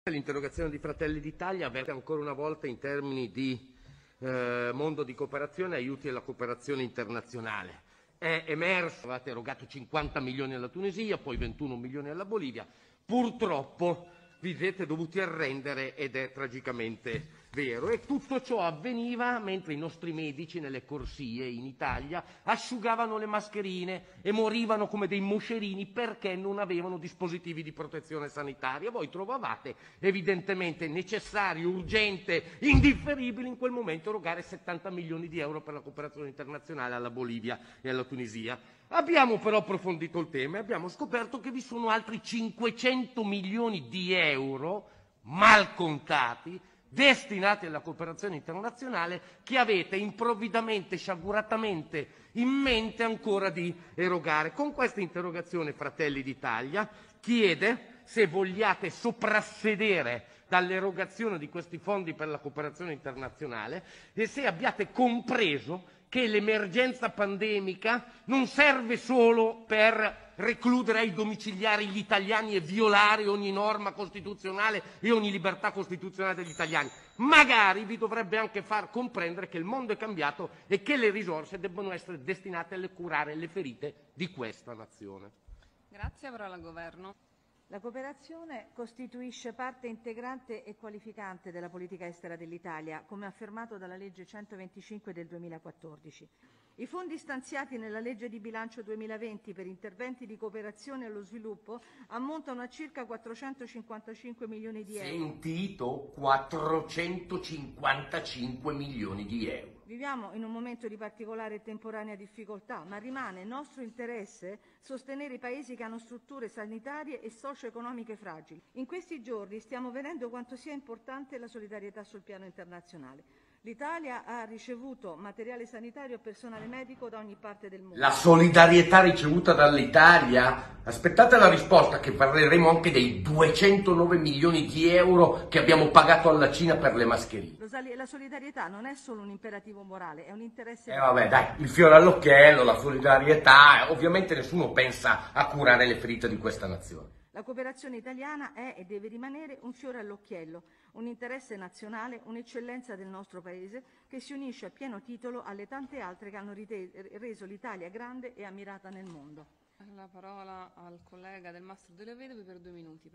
L'interrogazione di Fratelli d'Italia verte ancora una volta in termini di mondo di cooperazione e aiuti alla cooperazione internazionale. È emerso, avete erogato 50 milioni alla Tunisia, poi 21 milioni alla Bolivia. Purtroppo vi siete dovuti arrendere ed è tragicamente vero. E tutto ciò avveniva mentre i nostri medici nelle corsie in Italia asciugavano le mascherine e morivano come dei moscerini perché non avevano dispositivi di protezione sanitaria. Voi trovavate evidentemente necessario, urgente, indifferibile in quel momento erogare 70 milioni di euro per la cooperazione internazionale alla Bolivia e alla Tunisia. Abbiamo però approfondito il tema e abbiamo scoperto che vi sono altri 500 milioni di euro mal contati destinati alla cooperazione internazionale che avete improvvidamente, sciaguratamente in mente ancora di erogare. Con questa interrogazione Fratelli d'Italia chiede se vogliate soprassedere dall'erogazione di questi fondi per la cooperazione internazionale e se abbiate compreso che l'emergenza pandemica non serve solo per recludere ai domiciliari gli italiani e violare ogni norma costituzionale e ogni libertà costituzionale degli italiani. Magari vi dovrebbe anche far comprendere che il mondo è cambiato e che le risorse debbono essere destinate a curare le ferite di questa nazione. Grazie, parola al Governo. La cooperazione costituisce parte integrante e qualificante della politica estera dell'Italia, come affermato dalla legge 125 del 2014. I fondi stanziati nella legge di bilancio 2020 per interventi di cooperazione allo sviluppo ammontano a circa 455 milioni di euro. Sentito? 455 milioni di euro. Viviamo in un momento di particolare e temporanea difficoltà, ma rimane nostro interesse sostenere i paesi che hanno strutture sanitarie e socio-economiche fragili. In questi giorni stiamo vedendo quanto sia importante la solidarietà sul piano internazionale. L'Italia ha ricevuto materiale sanitario e personale medico da ogni parte del mondo. La solidarietà ricevuta dall'Italia? Aspettate la risposta, che parleremo anche dei 209 milioni di euro che abbiamo pagato alla Cina per le mascherine. La solidarietà non è solo un imperativo morale, è un interesse... Vabbè, dai, il fiore all'occhiello, la solidarietà, ovviamente nessuno pensa a curare le ferite di questa nazione. La cooperazione italiana è e deve rimanere un fiore all'occhiello, un interesse nazionale, un'eccellenza del nostro Paese che si unisce a pieno titolo alle tante altre che hanno reso l'Italia grande e ammirata nel mondo. La parola al collega Del Mastro delle Vedove per 2 minuti.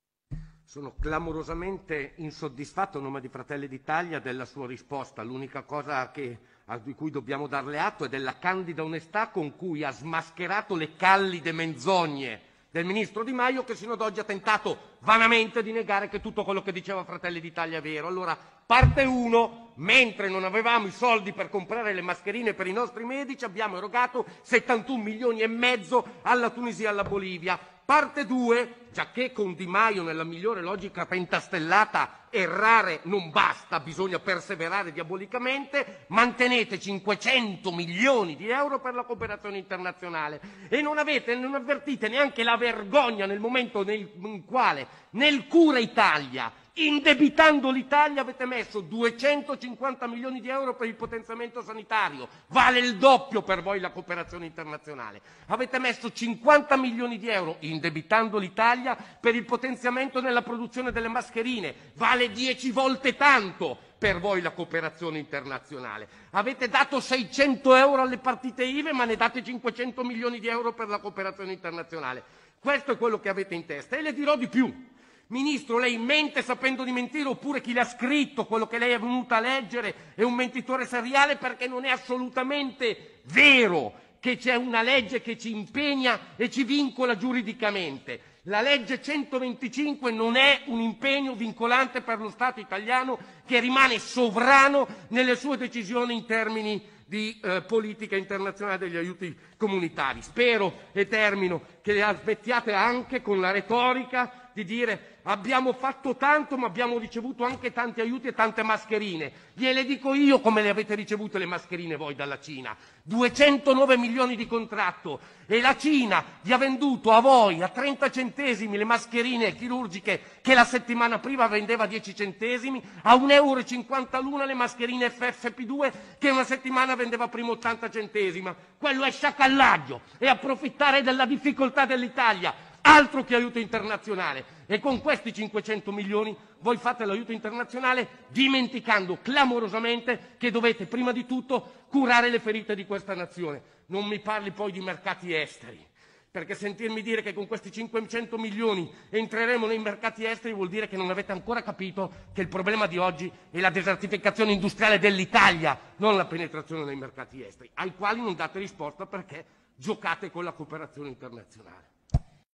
Sono clamorosamente insoddisfatto a nome di Fratelli d'Italia della sua risposta. L'unica cosa di cui dobbiamo darle atto è della candida onestà con cui ha smascherato le callide menzogne del ministro Di Maio, che sino ad oggi ha tentato vanamente di negare che tutto quello che diceva Fratelli d'Italia è vero. Allora, parte 1, mentre non avevamo i soldi per comprare le mascherine per i nostri medici, abbiamo erogato 71 milioni e mezzo alla Tunisia e alla Bolivia. Parte 2, giacché con Di Maio, nella migliore logica pentastellata, errare non basta, bisogna perseverare diabolicamente, mantenete 500 milioni di euro per la cooperazione internazionale e non avvertite neanche la vergogna nel momento in quale nel Cura Italia, indebitando l'Italia, avete messo 250 milioni di euro per il potenziamento sanitario, vale il doppio per voi la cooperazione internazionale. Avete messo 50 milioni di euro, indebitando l'Italia, per il potenziamento nella produzione delle mascherine, vale 10 volte tanto per voi la cooperazione internazionale. Avete dato 600 euro alle partite IVA, ma ne date 500 milioni di euro per la cooperazione internazionale. Questo è quello che avete in testa. E le dirò di più. Ministro, lei mente sapendo di mentire, oppure chi l'ha scritto, quello che lei è venuta a leggere, è un mentitore seriale, perché non è assolutamente vero che c'è una legge che ci impegna e ci vincola giuridicamente. La legge 125 non è un impegno vincolante per lo Stato italiano, che rimane sovrano nelle sue decisioni in termini di politica internazionale degli aiuti comunitari. Spero, e termino, che smettiate anche con la retorica di dire abbiamo fatto tanto ma abbiamo ricevuto anche tanti aiuti e tante mascherine. Gliele dico io come le avete ricevute le mascherine voi dalla Cina. 209 milioni di contratto e la Cina vi ha venduto a voi a 30 centesimi le mascherine chirurgiche che la settimana prima vendeva a 10 centesimi, a 1,50 € l'una le mascherine FFP2 che una settimana vendeva prima 80 centesimi. Quello è sciacallaggio e approfittare della difficoltà dell'Italia altro che aiuto internazionale. E con questi 500 milioni voi fate l'aiuto internazionale dimenticando clamorosamente che dovete prima di tutto curare le ferite di questa nazione. Non mi parli poi di mercati esteri, perché sentirmi dire che con questi 500 milioni entreremo nei mercati esteri vuol dire che non avete ancora capito che il problema di oggi è la desertificazione industriale dell'Italia, non la penetrazione nei mercati esteri, ai quali non date risposta perché giocate con la cooperazione internazionale.